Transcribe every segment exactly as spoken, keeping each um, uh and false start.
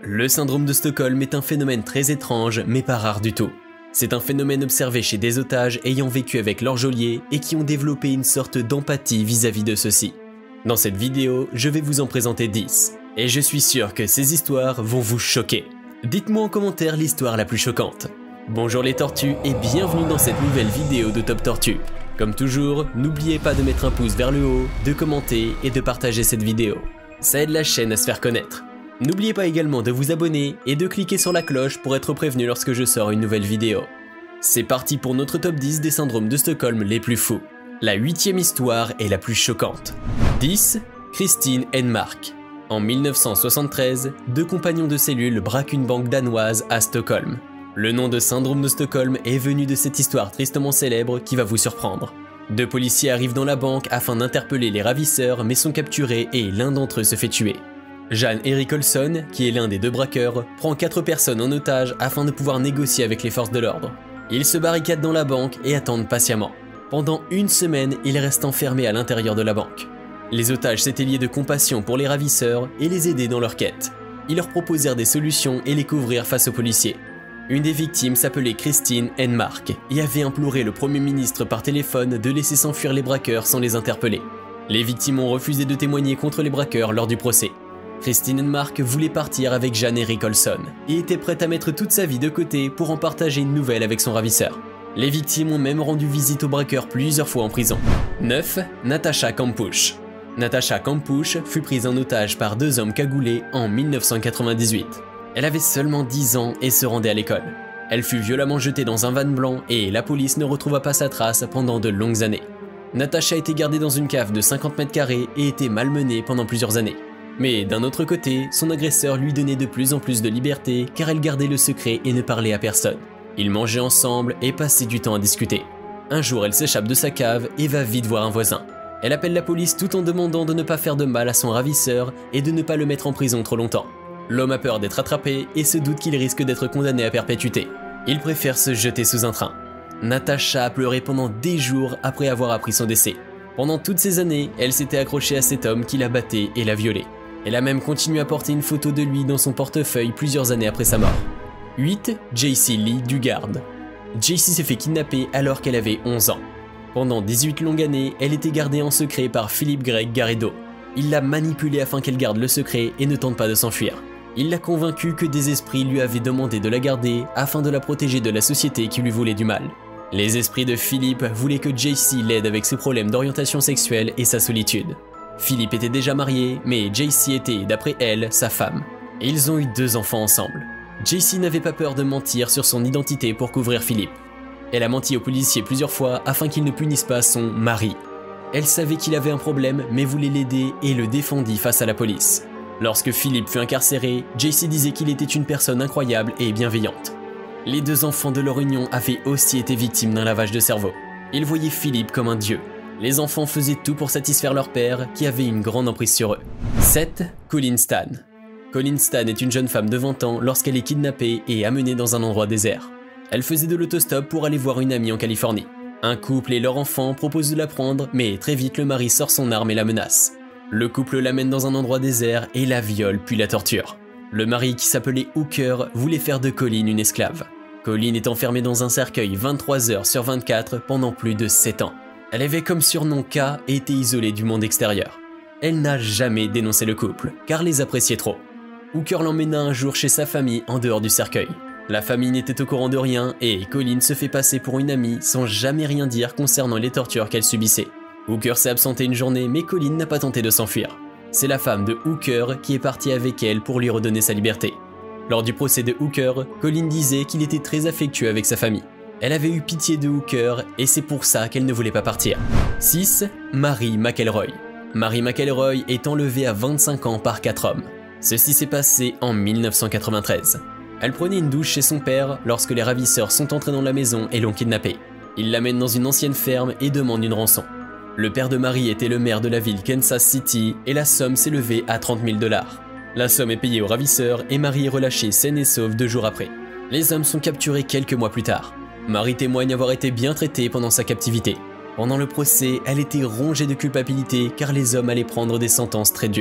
Le syndrome de Stockholm est un phénomène très étrange mais pas rare du tout. C'est un phénomène observé chez des otages ayant vécu avec leur geôlier et qui ont développé une sorte d'empathie vis-à-vis de ceux-ci. Dans cette vidéo, je vais vous en présenter dix, et je suis sûr que ces histoires vont vous choquer. Dites-moi en commentaire l'histoire la plus choquante. Bonjour les tortues et bienvenue dans cette nouvelle vidéo de Top Tortue. Comme toujours, n'oubliez pas de mettre un pouce vers le haut, de commenter et de partager cette vidéo. Ça aide la chaîne à se faire connaître. N'oubliez pas également de vous abonner et de cliquer sur la cloche pour être prévenu lorsque je sors une nouvelle vidéo. C'est parti pour notre top dix des syndromes de Stockholm les plus fous. La huitième histoire est la plus choquante. dix. Christine Enmark. En mille neuf cent soixante-treize, deux compagnons de cellule braquent une banque danoise à Stockholm. Le nom de syndrome de Stockholm est venu de cette histoire tristement célèbre qui va vous surprendre. Deux policiers arrivent dans la banque afin d'interpeller les ravisseurs mais sont capturés et l'un d'entre eux se fait tuer. Jan Erik Olsson, qui est l'un des deux braqueurs, prend quatre personnes en otage afin de pouvoir négocier avec les forces de l'ordre. Ils se barricadent dans la banque et attendent patiemment. Pendant une semaine, ils restent enfermés à l'intérieur de la banque. Les otages s'étaient liés de compassion pour les ravisseurs et les aider dans leur quête. Ils leur proposèrent des solutions et les couvrirent face aux policiers. Une des victimes s'appelait Christine Enmark et avait imploré le Premier ministre par téléphone de laisser s'enfuir les braqueurs sans les interpeller. Les victimes ont refusé de témoigner contre les braqueurs lors du procès. Christine Enmark voulait partir avec Jan Erik Olsson et était prête à mettre toute sa vie de côté pour en partager une nouvelle avec son ravisseur. Les victimes ont même rendu visite aux braqueurs plusieurs fois en prison. neuf. Natasha Kampusch. Natasha Kampusch fut prise en otage par deux hommes cagoulés en mille neuf cent quatre-vingt-dix-huit. Elle avait seulement dix ans et se rendait à l'école. Elle fut violemment jetée dans un van blanc et la police ne retrouva pas sa trace pendant de longues années. Natasha était gardée dans une cave de cinquante mètres carrés et était malmenée pendant plusieurs années. Mais d'un autre côté, son agresseur lui donnait de plus en plus de liberté car elle gardait le secret et ne parlait à personne. Ils mangeaient ensemble et passaient du temps à discuter. Un jour, elle s'échappe de sa cave et va vite voir un voisin. Elle appelle la police tout en demandant de ne pas faire de mal à son ravisseur et de ne pas le mettre en prison trop longtemps. L'homme a peur d'être attrapé et se doute qu'il risque d'être condamné à perpétuité. Il préfère se jeter sous un train. Natasha a pleuré pendant des jours après avoir appris son décès. Pendant toutes ces années, elle s'était accrochée à cet homme qui la battait et la violait. Elle a même continué à porter une photo de lui dans son portefeuille plusieurs années après sa mort. huit. Jaycee Lee Dugard. Jaycee s'est fait kidnapper alors qu'elle avait onze ans. Pendant dix-huit longues années, elle était gardée en secret par Philip Greg Garrido. Il l'a manipulée afin qu'elle garde le secret et ne tente pas de s'enfuir. Il l'a convaincue que des esprits lui avaient demandé de la garder afin de la protéger de la société qui lui voulait du mal. Les esprits de Philip voulaient que Jaycee l'aide avec ses problèmes d'orientation sexuelle et sa solitude. Philip était déjà marié, mais Jaycee était, d'après elle, sa femme. Et ils ont eu deux enfants ensemble. Jaycee n'avait pas peur de mentir sur son identité pour couvrir Philip. Elle a menti aux policiers plusieurs fois afin qu'ils ne punissent pas son mari. Elle savait qu'il avait un problème mais voulait l'aider et le défendit face à la police. Lorsque Philip fut incarcéré, Jaycee disait qu'il était une personne incroyable et bienveillante. Les deux enfants de leur union avaient aussi été victimes d'un lavage de cerveau. Ils voyaient Philip comme un dieu. Les enfants faisaient tout pour satisfaire leur père qui avait une grande emprise sur eux. sept. Colleen Stan. Colleen Stan est une jeune femme de vingt ans lorsqu'elle est kidnappée et amenée dans un endroit désert. Elle faisait de l'autostop pour aller voir une amie en Californie. Un couple et leur enfant proposent de la prendre, mais très vite le mari sort son arme et la menace. Le couple l'amène dans un endroit désert et la viole puis la torture. Le mari, qui s'appelait Hooker, voulait faire de Colleen une esclave. Colleen est enfermée dans un cercueil vingt-trois heures sur vingt-quatre pendant plus de sept ans. Elle avait comme surnom K et était isolée du monde extérieur. Elle n'a jamais dénoncé le couple, car les appréciait trop. Hooker l'emmena un jour chez sa famille en dehors du cercueil. La famille n'était au courant de rien et Colleen se fait passer pour une amie sans jamais rien dire concernant les tortures qu'elle subissait. Hooker s'est absenté une journée mais Colleen n'a pas tenté de s'enfuir. C'est la femme de Hooker qui est partie avec elle pour lui redonner sa liberté. Lors du procès de Hooker, Colleen disait qu'il était très affectueux avec sa famille. Elle avait eu pitié de Hooker et c'est pour ça qu'elle ne voulait pas partir. six. Mary McElroy. Mary McElroy est enlevée à vingt-cinq ans par quatre hommes. Ceci s'est passé en mille neuf cent quatre-vingt-treize. Elle prenait une douche chez son père lorsque les ravisseurs sont entrés dans la maison et l'ont kidnappée. Ils l'amènent dans une ancienne ferme et demandent une rançon. Le père de Mary était le maire de la ville Kansas City et la somme s'élevait à trente mille dollars. La somme est payée aux ravisseurs et Mary est relâchée saine et sauve deux jours après. Les hommes sont capturés quelques mois plus tard. Mary témoigne avoir été bien traitée pendant sa captivité. Pendant le procès, elle était rongée de culpabilité car les hommes allaient prendre des sentences très dures.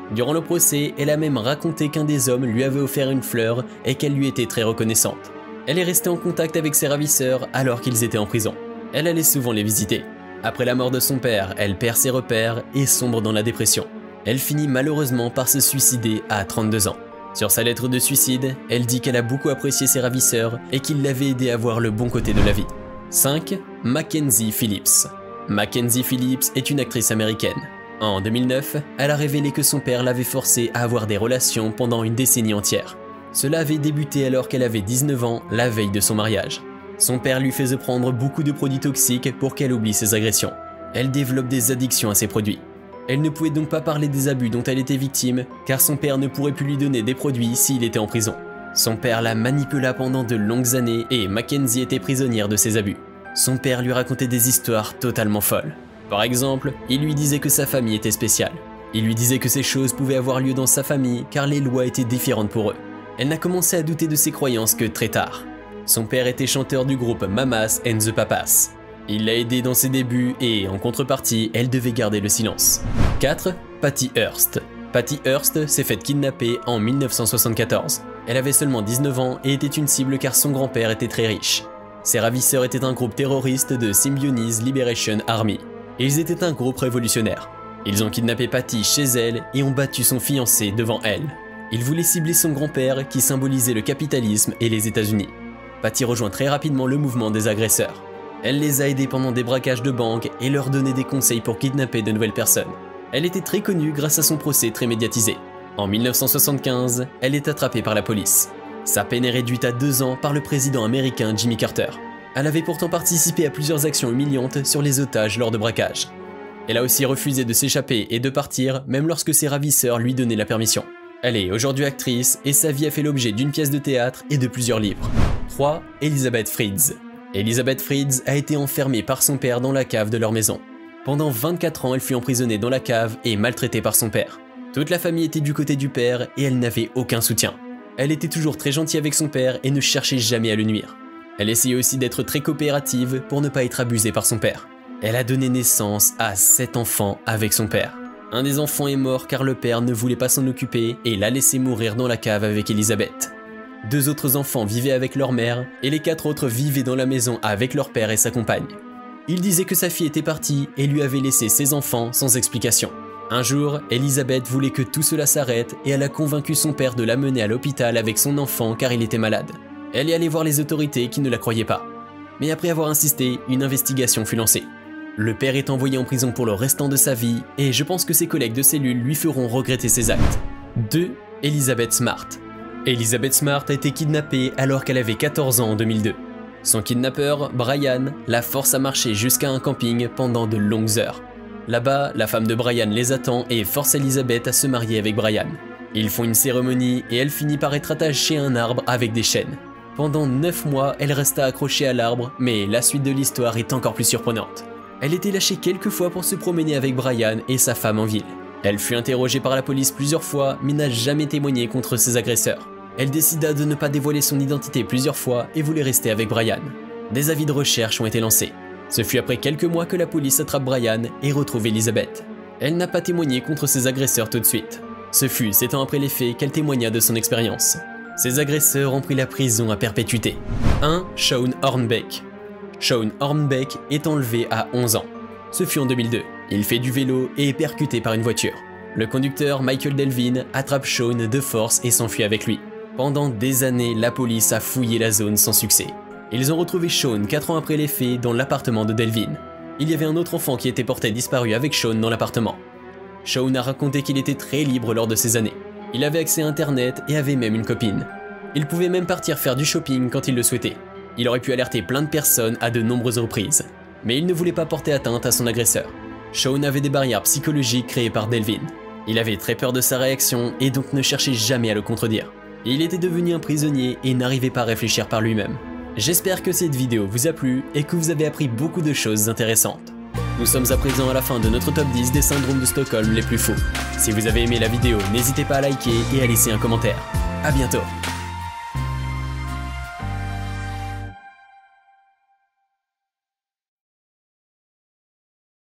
Durant le procès, elle a même raconté qu'un des hommes lui avait offert une fleur et qu'elle lui était très reconnaissante. Elle est restée en contact avec ses ravisseurs alors qu'ils étaient en prison. Elle allait souvent les visiter. Après la mort de son père, elle perd ses repères et sombre dans la dépression. Elle finit malheureusement par se suicider à trente-deux ans. Sur sa lettre de suicide, elle dit qu'elle a beaucoup apprécié ses ravisseurs et qu'ils l'avaient aidé à voir le bon côté de la vie. cinq. Mackenzie Phillips. Mackenzie Phillips est une actrice américaine. En deux mille neuf, elle a révélé que son père l'avait forcée à avoir des relations pendant une décennie entière. Cela avait débuté alors qu'elle avait dix-neuf ans, la veille de son mariage. Son père lui faisait prendre beaucoup de produits toxiques pour qu'elle oublie ses agressions. Elle développe des addictions à ces produits. Elle ne pouvait donc pas parler des abus dont elle était victime, car son père ne pourrait plus lui donner des produits s'il était en prison. Son père la manipula pendant de longues années et Mackenzie était prisonnière de ses abus. Son père lui racontait des histoires totalement folles. Par exemple, il lui disait que sa famille était spéciale. Il lui disait que ces choses pouvaient avoir lieu dans sa famille car les lois étaient différentes pour eux. Elle n'a commencé à douter de ses croyances que très tard. Son père était chanteur du groupe Mamas and the Papas. Il l'a aidée dans ses débuts et, en contrepartie, elle devait garder le silence. quatre. Patty Hearst. Patty Hearst s'est faite kidnapper en mille neuf cent soixante-quatorze. Elle avait seulement dix-neuf ans et était une cible car son grand-père était très riche. Ses ravisseurs étaient un groupe terroriste de Symbionese Liberation Army. Ils étaient un groupe révolutionnaire. Ils ont kidnappé Patty chez elle et ont battu son fiancé devant elle. Ils voulaient cibler son grand-père qui symbolisait le capitalisme et les États-Unis. Patty rejoint très rapidement le mouvement des agresseurs. Elle les a aidés pendant des braquages de banques et leur donnait des conseils pour kidnapper de nouvelles personnes. Elle était très connue grâce à son procès très médiatisé. En mille neuf cent soixante-quinze, elle est attrapée par la police. Sa peine est réduite à deux ans par le président américain Jimmy Carter. Elle avait pourtant participé à plusieurs actions humiliantes sur les otages lors de braquages. Elle a aussi refusé de s'échapper et de partir, même lorsque ses ravisseurs lui donnaient la permission. Elle est aujourd'hui actrice et sa vie a fait l'objet d'une pièce de théâtre et de plusieurs livres. trois. Elizabeth Fritz. Elizabeth Fritz a été enfermée par son père dans la cave de leur maison. Pendant vingt-quatre ans, elle fut emprisonnée dans la cave et maltraitée par son père. Toute la famille était du côté du père et elle n'avait aucun soutien. Elle était toujours très gentille avec son père et ne cherchait jamais à le nuire. Elle essayait aussi d'être très coopérative pour ne pas être abusée par son père. Elle a donné naissance à sept enfants avec son père. Un des enfants est mort car le père ne voulait pas s'en occuper et l'a laissé mourir dans la cave avec Elizabeth. Deux autres enfants vivaient avec leur mère et les quatre autres vivaient dans la maison avec leur père et sa compagne. Il disait que sa fille était partie et lui avait laissé ses enfants sans explication. Un jour, Elizabeth voulait que tout cela s'arrête et elle a convaincu son père de l'amener à l'hôpital avec son enfant car il était malade. Elle est allée voir les autorités qui ne la croyaient pas. Mais après avoir insisté, une investigation fut lancée. Le père est envoyé en prison pour le restant de sa vie et je pense que ses collègues de cellule lui feront regretter ses actes. deux. Elizabeth Smart. Elizabeth Smart a été kidnappée alors qu'elle avait quatorze ans en deux mille deux. Son kidnappeur, Brian, la force à marcher jusqu'à un camping pendant de longues heures. Là-bas, la femme de Brian les attend et force Elizabeth à se marier avec Brian. Ils font une cérémonie et elle finit par être attachée à un arbre avec des chaînes. Pendant neuf mois, elle resta accrochée à l'arbre, mais la suite de l'histoire est encore plus surprenante. Elle était lâchée quelques fois pour se promener avec Brian et sa femme en ville. Elle fut interrogée par la police plusieurs fois, mais n'a jamais témoigné contre ses agresseurs. Elle décida de ne pas dévoiler son identité plusieurs fois et voulait rester avec Brian. Des avis de recherche ont été lancés. Ce fut après quelques mois que la police attrape Brian et retrouve Elizabeth. Elle n'a pas témoigné contre ses agresseurs tout de suite. Ce fut sept ans après les faits qu'elle témoigna de son expérience. Ses agresseurs ont pris la prison à perpétuité. un. Shawn Hornbeck. Shawn Hornbeck est enlevé à onze ans. Ce fut en deux mille deux. Il fait du vélo et est percuté par une voiture. Le conducteur Michael Delvin attrape Shawn de force et s'enfuit avec lui. Pendant des années, la police a fouillé la zone sans succès. Ils ont retrouvé Shawn quatre ans après les faits dans l'appartement de Delvin. Il y avait un autre enfant qui était porté disparu avec Shawn dans l'appartement. Shawn a raconté qu'il était très libre lors de ces années. Il avait accès à internet et avait même une copine. Il pouvait même partir faire du shopping quand il le souhaitait. Il aurait pu alerter plein de personnes à de nombreuses reprises. Mais il ne voulait pas porter atteinte à son agresseur. Shawn avait des barrières psychologiques créées par Delvin. Il avait très peur de sa réaction et donc ne cherchait jamais à le contredire. Il était devenu un prisonnier et n'arrivait pas à réfléchir par lui-même. J'espère que cette vidéo vous a plu et que vous avez appris beaucoup de choses intéressantes. Nous sommes à présent à la fin de notre top dix des syndromes de Stockholm les plus fous. Si vous avez aimé la vidéo, n'hésitez pas à liker et à laisser un commentaire. A bientôt.